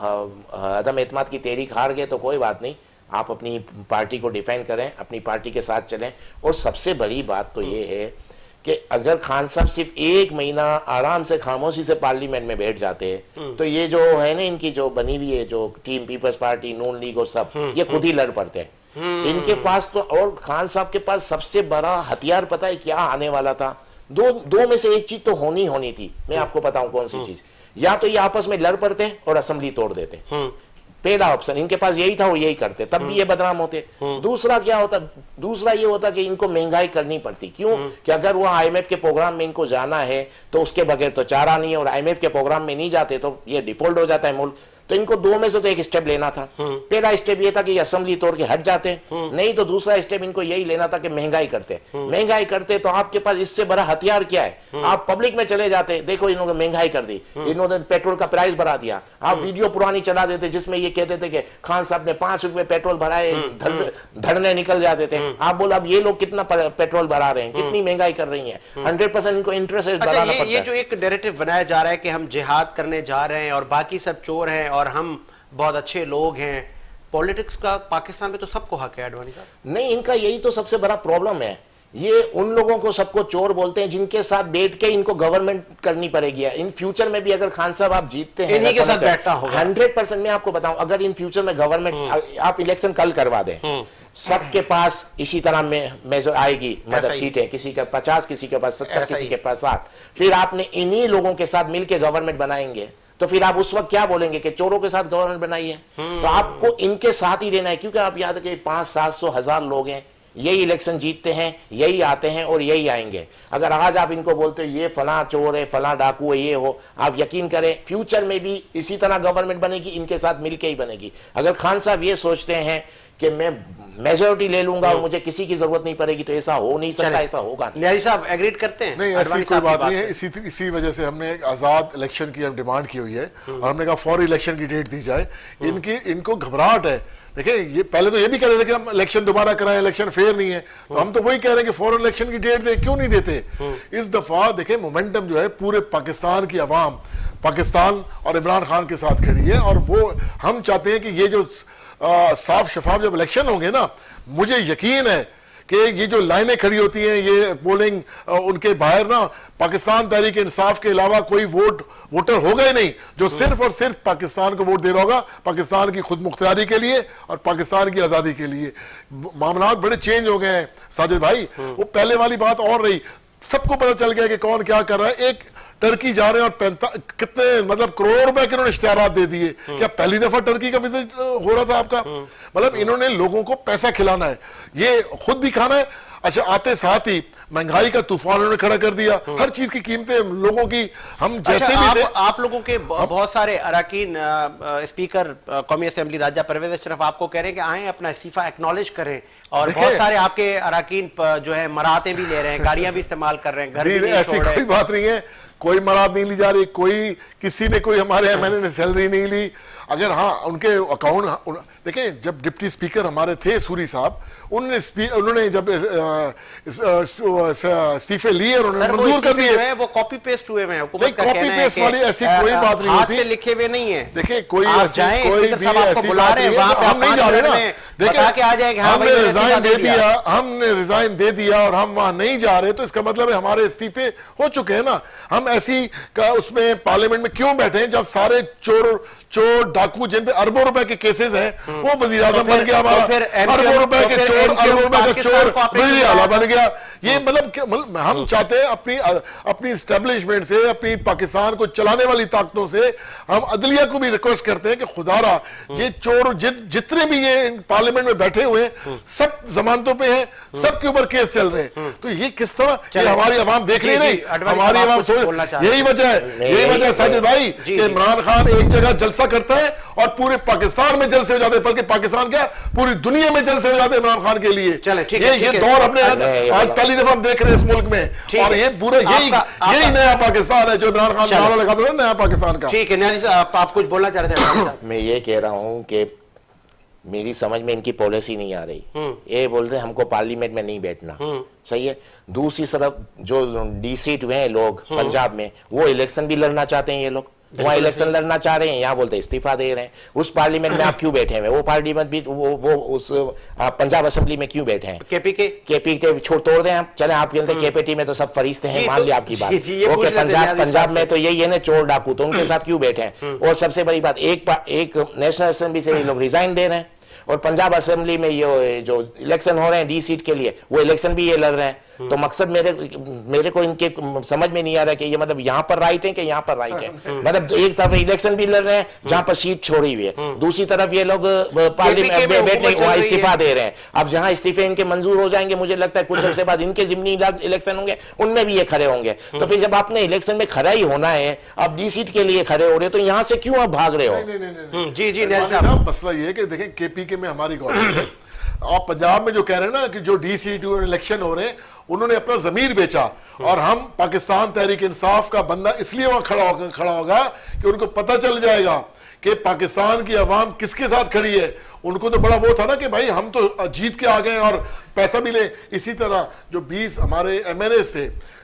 अदम एतमाद की तहरीक हार गए तो कोई बात नहीं, आप अपनी पार्टी को डिफेंड करें, अपनी पार्टी के साथ चलें। और सबसे बड़ी बात तो ये है कि अगर खान साहब सिर्फ 1 महीना आराम से खामोशी से पार्लियामेंट में बैठ जाते हैं तो ये जो है ना, इनकी जो बनी हुई है जो team, Peoples Party, Noon League और सब, ये खुद ही लड़ पड़ते हैं। इनके पास तो, और खान साहब के पास सबसे बड़ा हथियार पता है क्या आने वाला था? दो में से एक चीज तो होनी थी। मैं आपको बताऊं कौन सी चीज। या तो ये आपस में लड़ पड़ते और असेंबली तोड़ देते, पहला ऑप्शन इनके पास यही था, वो यही करते, तब भी ये बदनाम होते। दूसरा क्या होता? दूसरा ये होता कि इनको महंगाई करनी पड़ती। क्यों? कि अगर वो IMF के प्रोग्राम में इनको जाना है तो उसके बगैर तो चारा नहीं है, और IMF के प्रोग्राम में नहीं जाते तो ये डिफॉल्ट हो जाता है मुल्क। तो इनको 2 में से तो एक स्टेप लेना था। पहला स्टेप ये था कि असेंबली तोड़ के हट जाते, नहीं तो दूसरा स्टेप इनको यही लेना था कि महंगाई करते। तो आपके पास इससे बड़ा हथियार क्या है? आप पब्लिक में चले जाते, देखो इन्होंने महंगाई कर दी, इन्होंने पेट्रोल का प्राइस बढ़ा दिया। आप वीडियो पुरानी चला देते जिसमें ये कहते थे कि खान साहब ने 5 रुपए पेट्रोल भराए, धरने निकल जाते थे। आप बोलो अब ये लोग कितना पेट्रोल भरा रहे हैं, कितनी महंगाई कर रही है। 100% इनको इंटरेस्ट बढ़ाना पड़ता है। ये जो एक नैरेटिव बनाया जा रहा है कि हम जिहाद करने जा रहे हैं और बाकी सब चोर हैं और हम बहुत अच्छे लोग हैं, पॉलिटिक्स का पाकिस्तान में तो सबको हक है अडवाणी साहब। नहीं, इनका यही तो सबसे बड़ा प्रॉब्लम है। ये उन लोगों को सबको चोर बोलते हैं जिनके साथ बैठ के इनको गवर्नमेंट करनी पड़ेगी। इन फ्यूचर में भी अगर खान साहब आप जीतते हैं, इन्हीं के साथ बैठना होगा 100%। मैं आपको बताऊं, अगर इन फ्यूचर में गवर्नमेंट, आप इलेक्शन कल करवा दें, सबके पास इसी तरह मेजर आएगी, मतलब सीटें, किसी के 50, किसी के पास 70, किसी के पास 60। फिर आपने इन्हीं लोगों के साथ मिलकर गवर्नमेंट बनाएंगे, तो फिर आप उस वक्त क्या बोलेंगे कि चोरों के साथ गवर्नमेंट बनाई है? तो आपको इनके साथ ही रहना है, क्योंकि आप याद रखिए 500-700 हज़ार लोग हैं, यही इलेक्शन जीतते हैं, यही आते हैं और यही आएंगे। अगर आज आप इनको बोलते हो ये फला चोर है, फला डाकू है, ये हो, आप यकीन करें फ्यूचर में भी इसी तरह गवर्नमेंट बनेगी, इनके साथ मिलके ही बनेगी। अगर खान साहब ये सोचते हैं कि मैं मेजोरिटी ले लूंगा और मुझे किसी की जरूरत नहीं पड़ेगी, तो ऐसा हो नहीं सकता, ऐसा होगा न्याजी साहब एग्रीड करते हैं? नहीं, ऐसी कोई बात नहीं है। इसी वजह से हमने एक आजाद इलेक्शन की हम डिमांड की हुई है और हमने कहा फौरी इलेक्शन की डेट दी जाए। इनको घबराहट है। देखिए, ये पहले तो ये भी कह रहे थे कि हम इलेक्शन दोबारा कराएं, इलेक्शन फेयर नहीं है, तो हम तो वही कह रहे हैं कि फौरन इलेक्शन की डेट दे, क्यों नहीं देते? इस दफा देखिए मोमेंटम जो है पूरे पाकिस्तान की आवाम पाकिस्तान और इमरान खान के साथ खड़ी है, और वो हम चाहते हैं कि ये जो साफ शफाफ जब इलेक्शन होंगे ना, मुझे यकीन है कि ये जो लाइनें खड़ी होती हैं, ये पोलिंग उनके बाहर ना, पाकिस्तान तहरीक इंसाफ के अलावा कोई वोटर होगा ही नहीं जो सिर्फ और सिर्फ पाकिस्तान को वोट दे रहा होगा, पाकिस्तान की खुद मुख्तारी के लिए और पाकिस्तान की आज़ादी के लिए। मामला बड़े चेंज हो गए हैं साजिद भाई, वो पहले वाली बात और रही, सबको पता चल गया कि कौन क्या कर रहा है। एक टर्की जा रहे हैं और कितने मतलब करोड़ रुपए के इन्होंने इश्तिहारात दे दिए। क्या पहली दफा टर्की का विजिट हो रहा था आपका? मतलब इन्होंने लोगों को पैसा खिलाना है, ये खुद भी खाना है। अच्छा, आते साथ ही महंगाई का तूफान उन्होंने खड़ा कर दिया, हर चीज की कीमतें लोगों की हम जैसे भी आप लोगों के बहुत सारे अरकान स्पीकर कौमी असेंबली राजा परवेज अशरफ आपको कह रहे हैं कि आए अपना इस्तीफा एक्नॉलेज करें, और बहुत सारे आपके अरकान जो है मराहतें भी ले रहे हैं, गाड़ियां भी इस्तेमाल कर रहे हैं, घर भी नहीं ऐसी छोड़ रहे। कोई बात नहीं है, कोई मराद नहीं ली जा रही, कोई किसी ने कोई हमारे एमएनए ने सैलरी नहीं ली। अगर हाँ उनके अकाउंट देखें, जब डिप्टी स्पीकर हमारे थे सूरी साहब, उन्होंने जब इस्तीफे लिए और उन्होंने मंजूर कर दिए, वो कॉपी पेस्ट हुए हैं। कॉपी पेस्ट वाली ऐसी कोई बात नहीं होती, लिखे हुए नहीं है। देखिए कोई कोई भी ऐसी बात नहीं है, हम नहीं जा रहे ना। देखिए हमने रिजाइन दे दिया और हम वहां नहीं जा रहे, तो इसका मतलब है हमारे इस्तीफे हो चुके हैं ना। हम ऐसी का उसमें पार्लियामेंट में क्यों बैठे हैं जब सारे चोर डाकू जिन पे अरबों रुपए के केसेस हैं वो वजीर आजम बन गया हमारा, अरबों रुपए के चोर, अरबों रुपए का चोर वजीर आला बन गया। ये मतलब हम चाहते हैं अपनी एस्टेब्लिशमेंट से, अपनी पाकिस्तान को चलाने वाली ताकतों से हम अदलिया को भी रिक्वेस्ट करते हैं कि खुदारा ये चोर जितने भी ये पार्लियामेंट में बैठे हुए हैं सब जमानतों पे हैं, सबके ऊपर केस चल रहे हैं। तो ये किस तरह हमारी आवाम देख रही नहीं, हमारी आवाम सोच, यही वजह है साजिद भाई कि इमरान खान एक जगह जलसा करता है और पूरे पाकिस्तान में जलसे हो जाते हैं, बल्कि पाकिस्तान क्या पूरी दुनिया में जलसे हो जाते हैं इमरान खान के लिए। ये दौर अपने आज पहली दफा हम देख रहे हैं इस मुल्क में, और ये पूरा यही नया पाकिस्तान है जो इमरान खान नारा लगाता था, नया पाकिस्तान का। ठीक है न्याजी साहब, आप कुछ बोलना चाह रहे थे? मैं ये कह रहा हूं कि मेरी समझ में इनकी पॉलिसी नहीं आ रही। ये बोलते हैं हमको पार्लियामेंट में नहीं बैठना, सही है। दूसरी तरफ जो डी सीट हुए हैं लोग पंजाब में, वो इलेक्शन भी लड़ना चाहते हैं, ये लोग वहाँ इलेक्शन लड़ना चाह रहे हैं, यहाँ बोलते इस्तीफा दे रहे हैं। उस पार्लियामेंट में आप क्यों बैठे हैं? वो पार्लियामेंट भी वो उस पंजाब असेंबली में क्यों बैठे हैं? केपी छोड़ तोड़ दें आप, चले आप कहते हैं केपीटी में तो सब फरिश्ते हैं, मान लिया आपकी बात, ओके। पंजाब में तो यही है ना चोर डाकू, तो उनके साथ क्यों बैठे हैं? और सबसे बड़ी बात, एक नेशनल असेंबली से ये लोग रिजाइन दे रहे हैं, और पंजाब असेंबली में ये जो इलेक्शन हो रहे हैं डी सीट के लिए, वो इलेक्शन भी ये लड़ रहे हैं। तो मकसद मेरे को इनके समझ में नहीं आ रहा कि ये मतलब यहाँ पर राइट है कि यहाँ पर राइट है। मतलब एक तरफ इलेक्शन भी लड़ रहे हैं जहाँ पर सीट छोड़ी हुई है, दूसरी तरफ ये लोग पार्लियामेंट में बैठने वहाँ इस्तीफा दे रहे हैं। अब जहाँ इस्तीफे इनके मंजूर हो जाएंगे, मुझे लगता है कुछ अर्से बाद इनके जिम्नी इलेक्शन होंगे, उनमें भी ये खड़े होंगे। तो फिर जब आपने इलेक्शन में खड़ा ही होना है, आप डी सीट के लिए खड़े हो रहे हो, तो यहाँ से क्यों आप भाग रहे हो? जी मसला ये कि देखें केपी के में हमारी गवर्नमेंट है, आप पंजाब में जो कह रहे हैं ना कि जो डी सीट इलेक्शन हो रहे हैं, उन्होंने अपना जमीर बेचा, और हम पाकिस्तान तहरीक इंसाफ का बंदा इसलिए वहां खड़ा होगा कि उनको पता चल जाएगा कि पाकिस्तान की आवाम किसके साथ खड़ी है। उनको तो बड़ा वो था ना कि भाई हम तो जीत के आ गए और पैसा भी ले। इसी तरह जो 20 हमारे एमएनए थे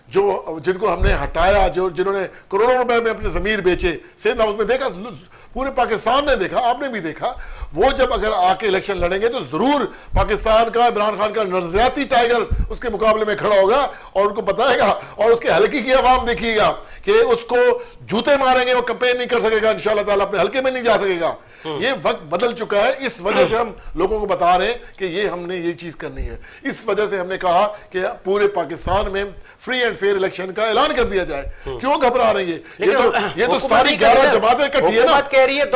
जिनको हमने हटाया, जिन्होंने करोड़ों रुपए में अपने जमीर बेचे, सेंध हाउस में देखा, पूरे पाकिस्तान ने देखा, आपने भी देखा, वो जब अगर आके इलेक्शन लड़ेंगे तो जरूर पाकिस्तान का इमरान खान का नजरियाती टाइगर उसके मुकाबले में खड़ा होगा और उनको बताएगा, और उसके हल्के की आवाम देखिएगा कि उसको जूते मारेंगे, वो कैंपेन नहीं कर सकेगा इंशाल्लाह ताला, अपने हल्के में नहीं जा सकेगा। ये वक्त बदल चुका है, इस वजह से हम लोगों को बता रहे हैं कि ये हमने ये चीज करनी है। इस वजह से हमने कहा कि पूरे पाकिस्तान में फ्री एंड फेयर इलेक्शन का ऐलान कर दिया जाए। क्यों घबरा रही है? ये तो सारी 11 जमातें इकट्ठी है ना, कह रही है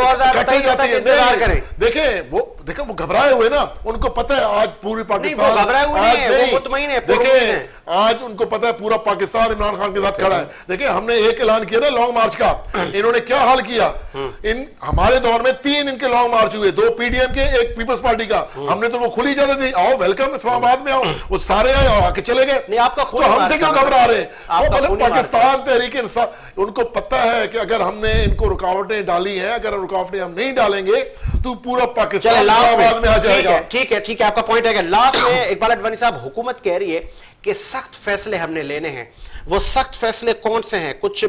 2027 करें। देखें वो घबराए हुए ना, उनको पता है आज पूरी पाकिस्तान घबराए हुए नहीं, देखें आज उनको पता है पूरा पाकिस्तान इमरान खान के साथ खड़ा है। देखिए हमने एक ऐलान किया ना लॉन्ग मार्च का, इन्होंने क्या हाल किया। इन हमारे दौर में 3 इनके लॉन्ग मार्च हुए, 2 पीडीएम के, 1 पीपल्स पार्टी का। हमने तो वो खुली इजाजत दी, आओ वेलकम इस्लामाबाद में आओ, वो सारे आए और आके चले गए। आपका तो हमसे क्यों घबरा रहे? पाकिस्तान तहरीक इंसाफ, उनको पता है कि अगर हमने इनको रुकावटें डाली हैं, अगर रुकावटें हम नहीं डालेंगे तो पूरा पाकिस्तान इस्लामाबाद में आ जाएगा। ठीक है आपका पॉइंट है। लास्ट में इकबाल अडवाणी साहब, हुकूमत कह रही है कि सख्त फैसले हमने लेने हैं। वो सख्त फैसले कौन से हैं? कुछ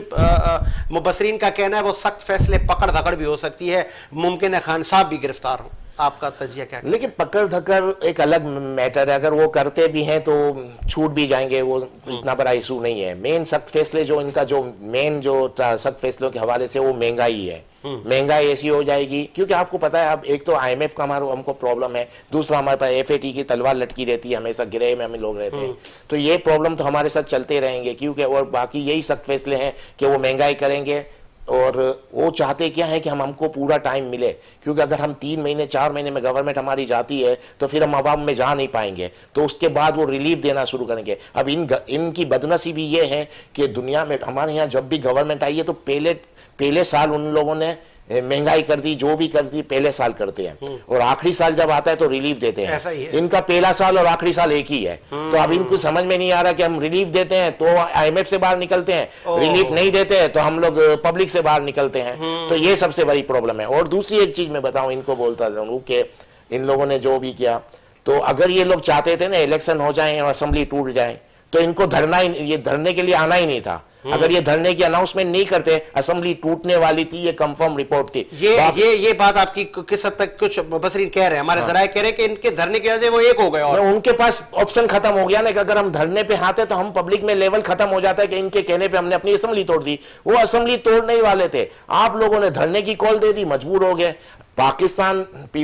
मुबसरीन का कहना है वो सख्त फैसले पकड़ धकड़ भी हो सकती है, मुमकिन है खान साहब भी गिरफ्तार हों। आपका तजिया क्या है? लेकिन पकड़ धकड़ एक अलग मैटर है, अगर वो करते भी हैं तो छूट भी जाएंगे, वो इतना बड़ा इशू नहीं है। मेन सख्त फैसले जो इनका जो मेन जो सख्त फैसलों के हवाले से वो महंगाई है। महंगाई ऐसी हो जाएगी क्योंकि आपको पता है अब एक तो IMF का हमको प्रॉब्लम है, दूसरा हमारे पास FAT की तलवार लटकी रहती है, हमेशा गिरह में हमें लोग रहते हैं। तो ये प्रॉब्लम तो हमारे साथ चलते रहेंगे क्योंकि और बाकी यही सख्त फैसले हैं कि वो महंगाई करेंगे और वो चाहते क्या है कि हमको पूरा टाइम मिले, क्योंकि अगर हम 3 महीने 4 महीने में गवर्नमेंट हमारी जाती है तो फिर हम आवाम में जा नहीं पाएंगे, तो उसके बाद वो रिलीफ देना शुरू करेंगे। अब इनकी बदनसीबी ये है कि दुनिया में हमारे यहाँ जब भी गवर्नमेंट आई है तो पहले साल उन लोगों ने महंगाई कर दी, जो भी कर दी पहले साल करते हैं, और आखिरी साल जब आता है तो रिलीफ देते हैं। ऐसा ही है। इनका पहला साल और आखिरी साल एक ही है। तो अब इनको समझ में नहीं आ रहा कि हम रिलीफ देते हैं तो IMF से बाहर निकलते हैं, रिलीफ नहीं देते हैं तो हम लोग पब्लिक से बाहर निकलते हैं। तो ये सबसे बड़ी प्रॉब्लम है। और दूसरी एक चीज मैं बताऊं, इनको बोलता रहूं कि इन लोगों ने जो भी किया, तो अगर ये लोग चाहते थे ना इलेक्शन हो जाए और असेंबली टूट जाए तो इनको ये धरने के लिए आना ही नहीं था। अगर ये धरने की अनाउंसमेंट नहीं करते, असेंबली टूटने वाली थी, ये कंफर्म रिपोर्ट थी। ये बात आपकी किस हद तक कुछ मुबसरीन कह रहे हैं, हमारे जराए कह रहे हैं कि इनके धरने की वजह से वो एक हो गए और उनके पास ऑप्शन खत्म हो गया ना कि अगर हम धरने पे आते तो हम पब्लिक में लेवल खत्म हो जाता है कि इनके कहने पे हमने अपनी असेंबली तोड़ दी। वो असेंबली तोड़ने ही वाले थे, आप लोगों ने धरने की कॉल दे दी, मजबूर हो गए। पाकिस्तान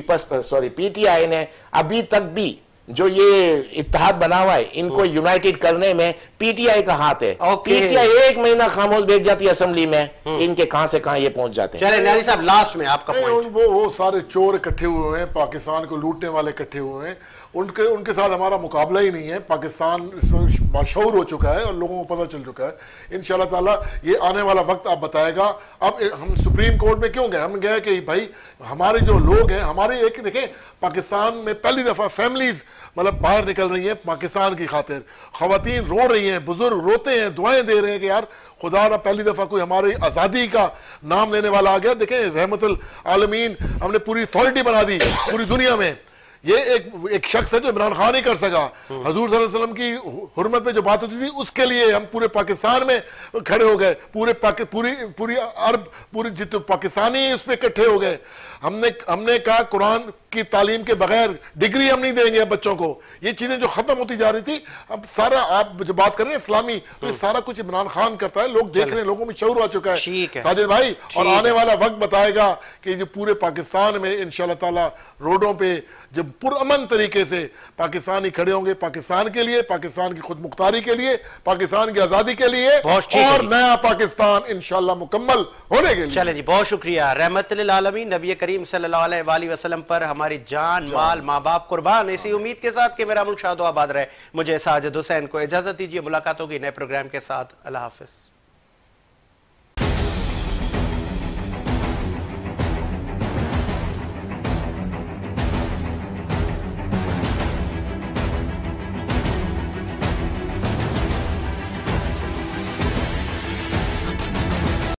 PTI ने अभी तक भी जो ये इत्तेहाद बना हुआ है, इनको यूनाइटेड करने में PTI का हाथ है। PTI 1 महीना खामोश बैठ जाती है असेंबली में, इनके कहां से कहां ये पहुंच जाते हैं। चले न्याजी साहब लास्ट में आपका पॉइंट। वो सारे चोर इकट्ठे हुए हैं, पाकिस्तान को लूटने वाले इकट्ठे हुए हैं, उनके साथ हमारा मुकाबला ही नहीं है। पाकिस्तान मशहूर हो चुका है और लोगों को पता चल चुका है। इंशाल्लाह ताला ये आने वाला वक्त आप बताएगा। अब हम सुप्रीम कोर्ट में क्यों गए? हम गए कि भाई हमारे जो लोग हैं, हमारे एक देखें पाकिस्तान में पहली दफा फैमिलीज मतलब बाहर निकल रही हैं पाकिस्तान की खातिर। खवातीन रो रही हैं, बुजुर्ग रोते हैं, दुआएं दे रहे हैं कि यार खुदा ना पहली दफा कोई हमारी आजादी का नाम लेने वाला आ गया। देखें रहमतुल आलमीन हमने पूरी अथॉरिटी बना दी पूरी दुनिया में। ये एक शख्स है जो इमरान खान ही कर सका। हजूर सल्लल्लाहु अलैहि वसल्लम की हुर्मत में जो बात होती थी उसके लिए हम पूरे पाकिस्तान में खड़े हो गए, पूरी अरब पूरी जितने पाकिस्तानी उस पर इकट्ठे हो गए। हमने कहा कुरान की तालीम के बगैर डिग्री हम नहीं देंगे अब बच्चों को। ये चीजें जो खत्म होती जा रही थी, अब सारा आप जो बात कर रहे हैं इस्लामी, तो ये सारा कुछ इमरान खान करता है। लोग देख रहे हैं, लोगों में शऊर आ चुका है साजिद भाई, और आने वाला वक्त बताएगा कि जो पूरे पाकिस्तान में इंशाल्लाह ताला रोडों पे जब पुरअमन तरीके से पाकिस्तानी खड़े होंगे, पाकिस्तान के लिए, पाकिस्तान की खुद मुख्तारी के लिए, पाकिस्तान की आजादी के लिए, और नया पाकिस्तान इंशाल्लाह मुकम्मल होने के लिए। चले जी, बहुत शुक्रिया। रहमतुल आलमीन नबी करीम सल्लल्लाहु अलैहि वसल्लम पर हमारी जान माल माँ बाप कुर्बान। इसी उम्मीद के साथ कि मेरा मुल्क शाद आबाद रहे, मुझे साजिद हुसैन को इजाजत दीजिए। मुलाकात होगी नए प्रोग्राम के साथ। अल्लाह हाफिज।